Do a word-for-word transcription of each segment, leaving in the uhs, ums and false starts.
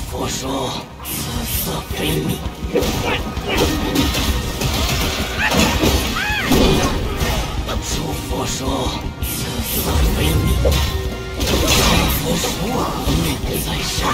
佛说，此色非你。诸佛说，此色非你。丈夫福何命在身？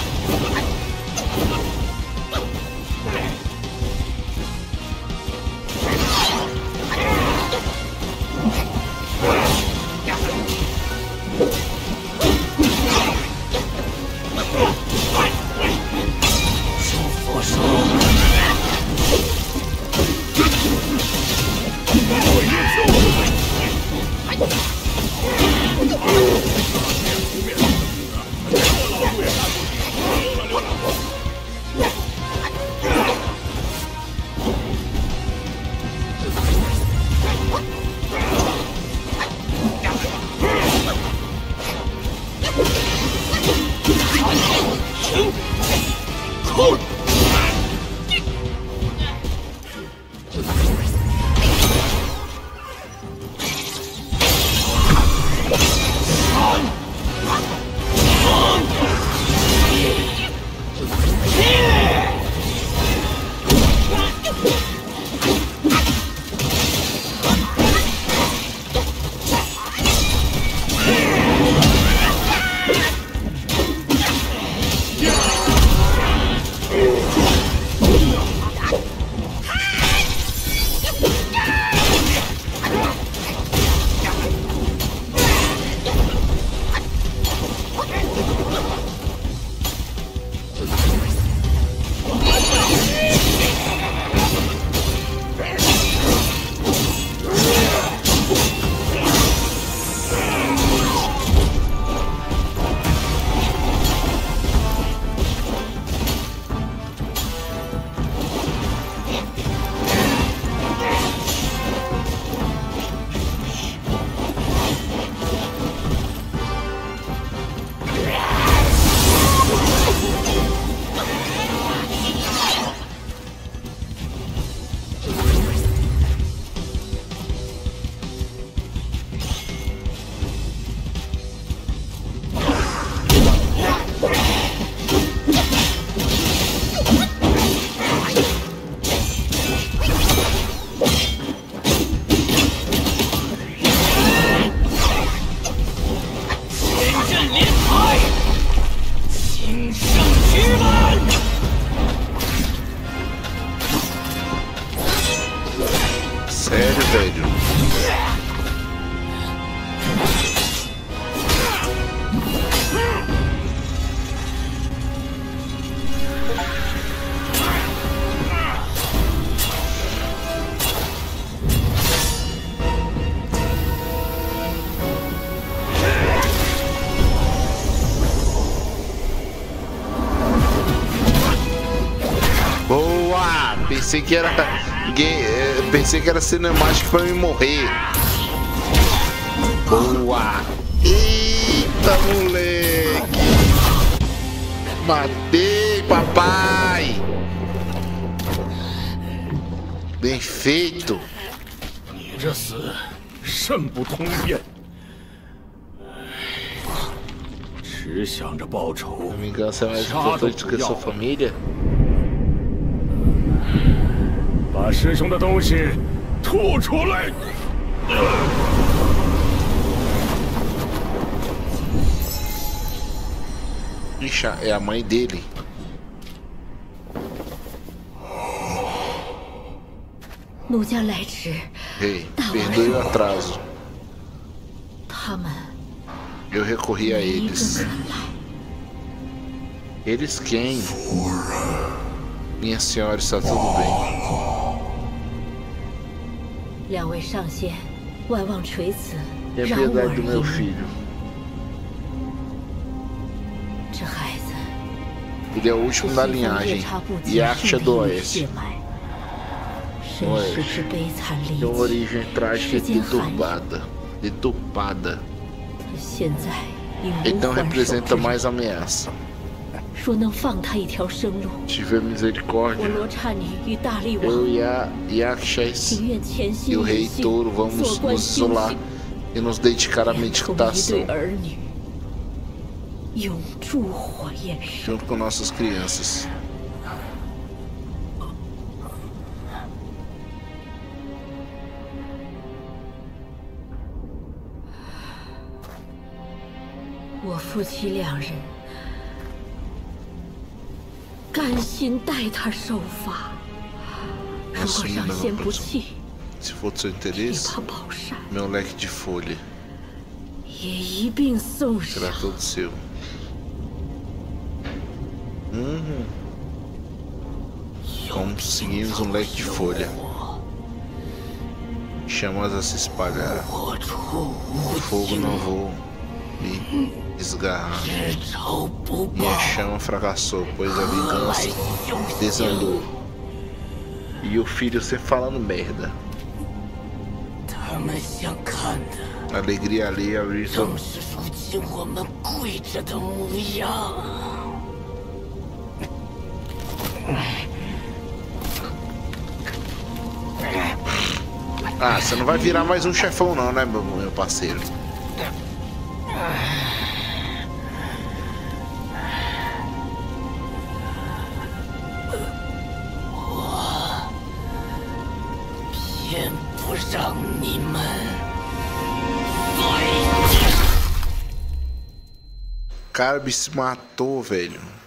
Sério, velho? Boa! Pensei que era... Pensei que era cinemático pra me morrer. Boa! Eita, moleque! Matei, papai! Bem feito! 你这死甚不通便，只想着报仇。 A vingança é mais importante que a sua família? 把师兄的东西吐出来！ Ixi, é a mãe dele. 奴家来迟， Ei, perdoe o atraso. 他们 Eu recorri a 没一个 eles. 肯来。 Eles quem? Minha senhora, está tudo bem. 两位上仙，万望垂死， Tenha 饶我 piedade 而 do meu 已。 filho. 这孩子 Ele é o 是 último da 西方夜 linhagem. 叉部极 Yaksha 盛 do 的 Oeste. 血脉，身 Oeste. 世之悲惨离 Tem uma 奇。 origem trágica e deturpada. Deturpada. 他现在已无 Então 还手 representa 之 mais ameaça. 若能放他一条生路， Tiver 我 misericórdia. 罗刹女与大力 Eu 王 e a Yaksha 情愿潜 e 心 o 隐 Rei 性， Touro 做 vamos 观 nos 修 isolar 行， e nos dedicar à 养出一对 meditação. 儿女。 永驻火焰上。 junto com nossas crianças. "我夫妻两人甘心带他受罚。如果上仙不弃， Se for do seu 这 interesse, 把宝扇 meu leque de folha 也一并送上。 será todo seu. Uhum. Conseguimos um leque de folha. Chamas a se espalhar. O fogo não vou me desgarrar. E a chama fracassou, pois a vingança desandou. E o filho sempre falando merda. 他们想看的 Alegria ali abrir 正是如今我们跪着的模样。 Ah, você não vai virar mais um chefão não, né, meu, meu parceiro? Cara, o bicho se matou, velho.